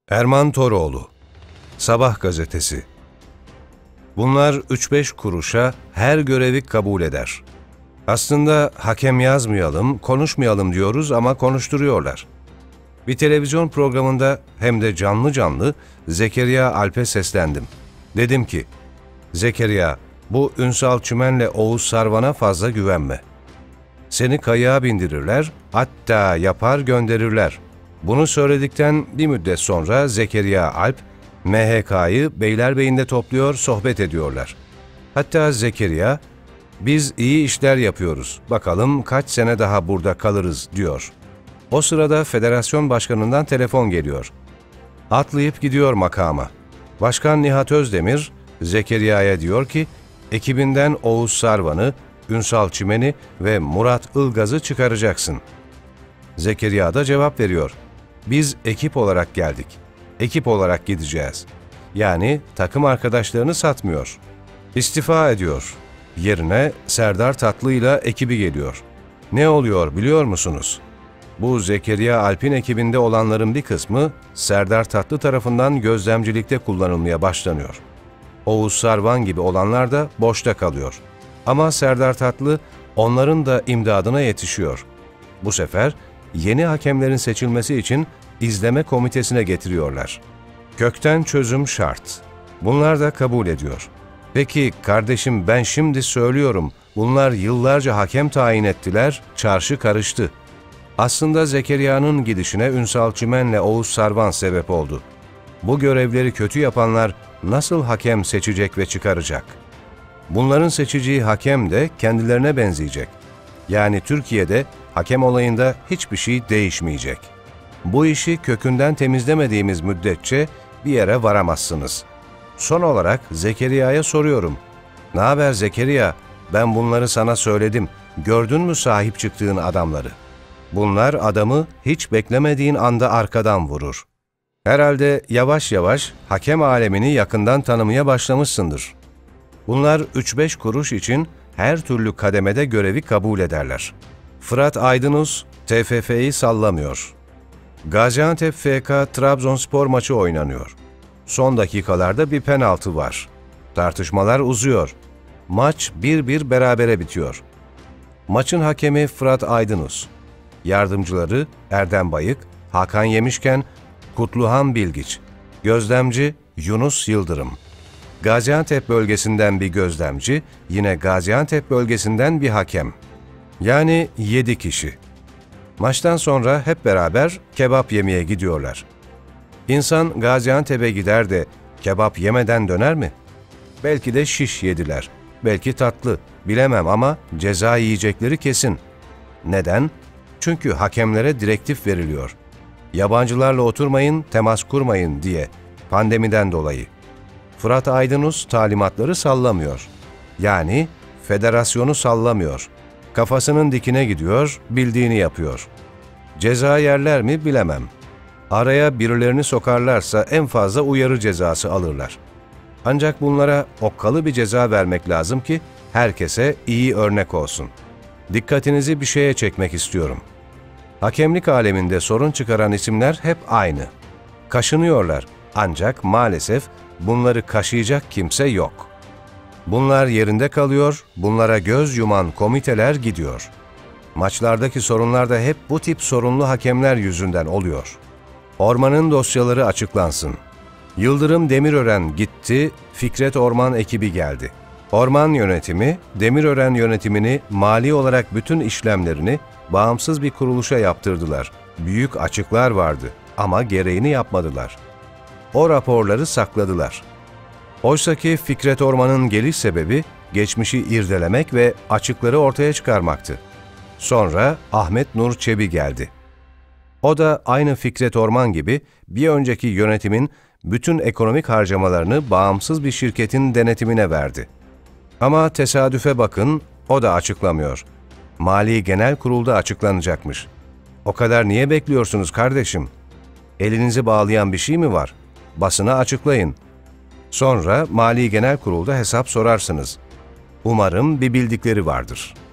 Erman Toroğlu, Sabah gazetesi. Bunlar 3-5 kuruşa her görevi kabul eder. Aslında hakem yazmayalım, konuşmayalım diyoruz ama konuşturuyorlar. Bir televizyon programında hem de canlı canlı Zekeriya Alp'e seslendim. Dedim ki, Zekeriya, bu Ünsal Çimen'le Oğuz Sarvan'a fazla güvenme. Seni kayığa bindirirler, hatta yapar gönderirler. Bunu söyledikten bir müddet sonra Zekeriya Alp, MHK'yı Beylerbeyi'nde topluyor, sohbet ediyorlar. Hatta Zekeriya, biz iyi işler yapıyoruz, bakalım kaç sene daha burada kalırız diyor. O sırada federasyon başkanından telefon geliyor. Atlayıp gidiyor makama. Başkan Nihat Özdemir, Zekeriya'ya diyor ki, ekibinden Oğuz Sarvan'ı, Ünsal Çimen'i ve Murat Ilgaz'ı çıkaracaksın. Zekeriya da cevap veriyor. Biz ekip olarak geldik. Ekip olarak gideceğiz. Yani takım arkadaşlarını satmıyor. İstifa ediyor. Yerine Serdar Tatlı ile ekibi geliyor. Ne oluyor biliyor musunuz? Bu Zekeriya Alp'in ekibinde olanların bir kısmı Serdar Tatlı tarafından gözlemcilikte kullanılmaya başlanıyor. Oğuz Sarvan gibi olanlar da boşta kalıyor. Ama Serdar Tatlı onların da imdadına yetişiyor. Bu sefer yeni hakemlerin seçilmesi için izleme komitesine getiriyorlar. Kökten çözüm şart. Bunlar da kabul ediyor. Peki kardeşim ben şimdi söylüyorum, bunlar yıllarca hakem tayin ettiler, çarşı karıştı. Aslında Zekeriya'nın gidişine Ünsal Çimen'le Oğuz Sarvan sebep oldu. Bu görevleri kötü yapanlar nasıl hakem seçecek ve çıkaracak? Bunların seçeceği hakem de kendilerine benzeyecek. Yani Türkiye'de hakem olayında hiçbir şey değişmeyecek. Bu işi kökünden temizlemediğimiz müddetçe bir yere varamazsınız. Son olarak Zekeriya'ya soruyorum. Ne haber Zekeriya? Ben bunları sana söyledim. Gördün mü sahip çıktığın adamları? Bunlar adamı hiç beklemediğin anda arkadan vurur. Herhalde yavaş yavaş hakem alemini yakından tanımaya başlamışsındır. Bunlar 3-5 kuruş için her türlü kademede görevi kabul ederler. Fırat Aydınus, TFF'yi sallamıyor. Gaziantep FK Trabzonspor maçı oynanıyor. Son dakikalarda bir penaltı var. Tartışmalar uzuyor. Maç 1-1 berabere bitiyor. Maçın hakemi Fırat Aydınus. Yardımcıları Erdem Bayık, Hakan Yemişken, Kutluhan Bilgiç. Gözlemci Yunus Yıldırım. Gaziantep bölgesinden bir gözlemci, yine Gaziantep bölgesinden bir hakem. Yani 7 kişi. Maçtan sonra hep beraber kebap yemeye gidiyorlar. İnsan Gaziantep'e gider de kebap yemeden döner mi? Belki de şiş yediler, belki tatlı, bilemem ama ceza yiyecekleri kesin. Neden? Çünkü hakemlere direktif veriliyor. Yabancılarla oturmayın, temas kurmayın diye, pandemiden dolayı. Fırat Aydınus talimatları sallamıyor. Yani federasyonu sallamıyor. Kafasının dikine gidiyor, bildiğini yapıyor. Ceza yerler mi bilemem. Araya birilerini sokarlarsa en fazla uyarı cezası alırlar. Ancak bunlara okkalı bir ceza vermek lazım ki herkese iyi örnek olsun. Dikkatinizi bir şeye çekmek istiyorum. Hakemlik aleminde sorun çıkaran isimler hep aynı. Kaşınıyorlar ancak maalesef bunları kaşıyacak kimse yok. Bunlar yerinde kalıyor, bunlara göz yuman komiteler gidiyor. Maçlardaki sorunlar da hep bu tip sorunlu hakemler yüzünden oluyor. Orman'ın dosyaları açıklansın. Yıldırım Demirören gitti, Fikret Orman ekibi geldi. Orman yönetimi, Demirören yönetimini mali olarak bütün işlemlerini bağımsız bir kuruluşa yaptırdılar. Büyük açıklar vardı ama gereğini yapmadılar. O raporları sakladılar. Oysaki Fikret Orman'ın geliş sebebi geçmişi irdelemek ve açıkları ortaya çıkarmaktı. Sonra Ahmet Nur Çebi geldi. O da aynı Fikret Orman gibi bir önceki yönetimin bütün ekonomik harcamalarını bağımsız bir şirketin denetimine verdi. Ama tesadüfe bakın, o da açıklamıyor. Mali Genel Kurul'da açıklanacakmış. O kadar niye bekliyorsunuz kardeşim? Elinizi bağlayan bir şey mi var? Basına açıklayın. Sonra Mali Genel Kurul'da hesap sorarsınız. Umarım bir bildikleri vardır.